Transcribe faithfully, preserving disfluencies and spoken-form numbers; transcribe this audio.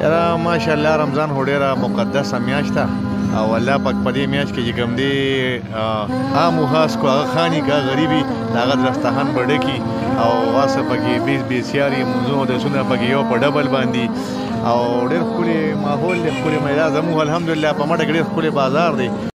یاره ماشاءالله رمضان خو ډېره مقدسه میاشت ده او الله پاک په دې میاشت کې چې کوم دی عام و خاص کو هغه خاني که غریبي د هغه دسترخوان به ډکي او هسه پکې بیس بېسیارې مونځونه اودسونه پکې یو په ډبل باندې او ډېر ښکلی ماحول دی ښکلی میدان زموږ الحمدلله په مټه کې ډېر ښکلی بازار دی